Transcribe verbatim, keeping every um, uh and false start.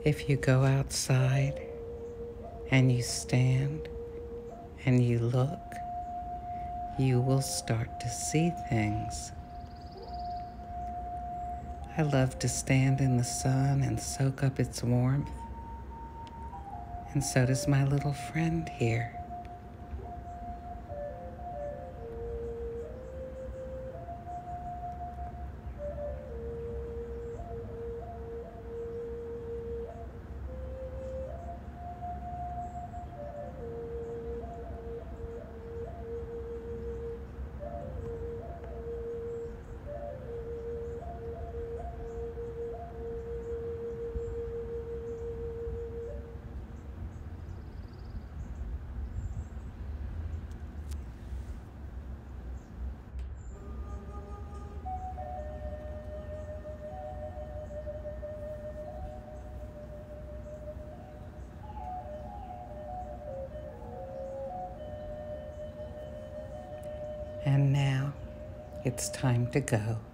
If you go outside and you stand and you look, you will start to see things. I love to stand in the sun and soak up its warmth, and so does my little friend here. And now it's time to go.